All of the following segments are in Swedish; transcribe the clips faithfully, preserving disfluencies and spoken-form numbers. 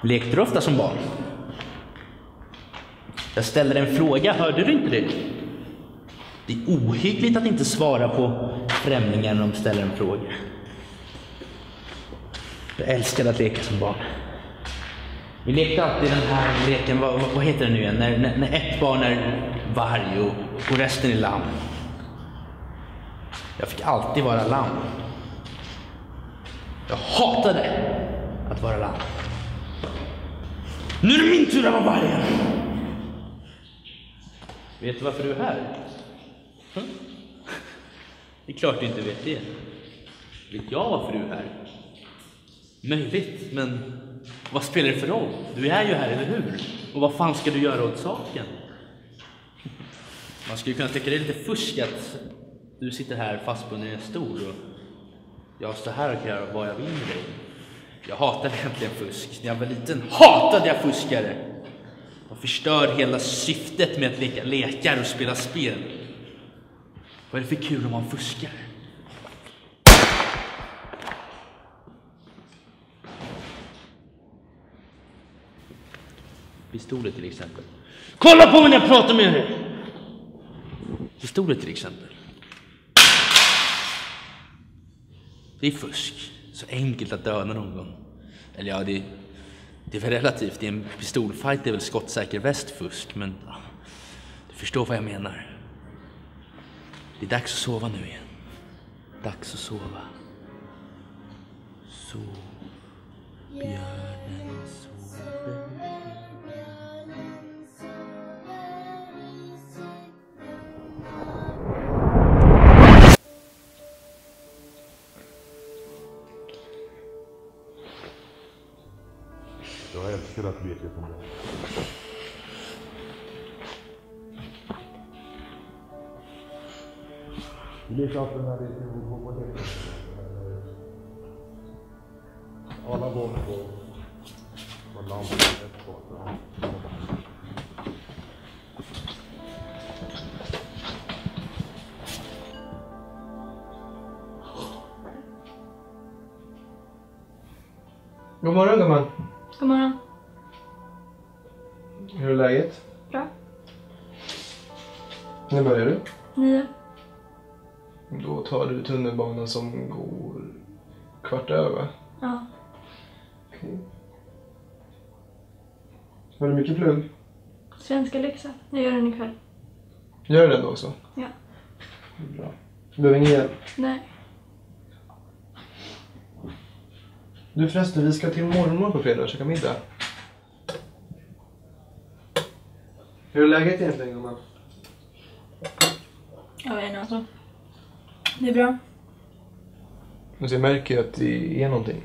Lekte du ofta som barn? Jag ställde en fråga, hörde du inte det? Det är ohyggligt att inte svara på främlingar när de ställer en fråga. Jag älskade att leka som barn. Vi lekte alltid den här leken, vad, vad heter det nu igen? När, när, när ett barn är varg och, och resten är lamm. Jag fick alltid vara lamm. Jag hatade att vara lamm. Nu är det min tur att vara vargen. Vet du varför du är här? Hm? Det är klart du inte vet det. Vet jag varför du är här? Möjligt, men vad spelar det för roll? Du är ju här, eller hur? Och vad fan ska du göra åt saken? Man skulle kunna tycka det är lite fusk att du sitter här fastbunden i en stol och jag står här och kan göra vad jag vill med dig. Jag hatar egentligen fusk. När jag var liten hatade jag fuskare. De förstör hela syftet med att leka lekar och spela spel. Vad är det för kul om man fuskar? Pistoler till exempel. Kolla på mig när jag pratar med dig! Pistoler till exempel. Det är fusk. Så enkelt att döda någon. Eller ja, det, det är väl relativt. Det är en pistolfight, det är väl skottsäker västfusk. Men ja, du förstår vad jag menar. Det är dags att sova nu igen. Dags att sova. Så björnen sover. Jag älskar att leka som det. Vi leker alltid den här leken på leken. Alla barn på på land och ett på. God morgon, gumman. God morgon. Hur är läget? Bra. När börjar du? Nio. Då tar du tunnelbanan som går kvart över. Ja. Okej. Var det mycket plugg? Svenska läxa. Jag gör den ikväll. Gör det då också? Ja. Bra. Du behöver ingen hjälp? Nej. Du förresten, vi ska till mormor på fredag och käka middag. Hur är läget egentligen, gumman? Jag vet inte alltså. Det är bra. Men jag märker ju att det är någonting.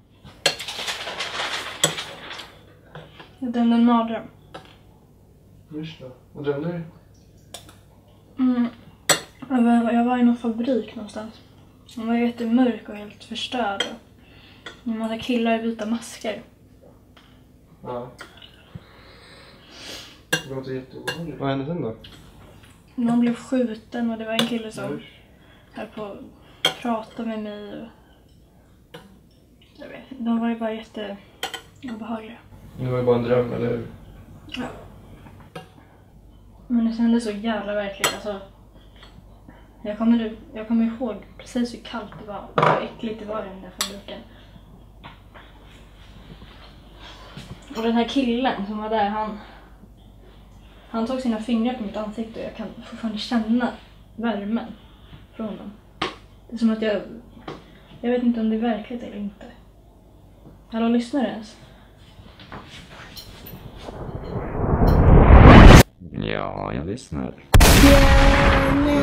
Jag drömde en mardröm. Just det. Vad drömde du? Mm. Jag var, jag var i någon fabrik någonstans. Den var jättemörk och helt förstörd. En massa killar i vita masker. Ja. Det låter jätteobehagligt. Vad hände sen då? Någon blev skjuten och det var en kille som höll på att prata med mig. Och jag vet, de var ju bara jätteobehagliga. Det var ju bara en dröm, eller hur? Ja. Men det kändes så jävla verkligt. Alltså, jag, kommer, jag kommer ihåg precis hur kallt det var. Och hur äckligt det var i den där fabriken. Och den här killen som var där, han, han tog sina fingrar på mitt ansikte och jag kan fortfarande känna värmen från dem. Det är som att jag, jag vet inte om det är verkligt eller inte. Hallå, lyssnar du ens? Ja, jag lyssnar. Björnen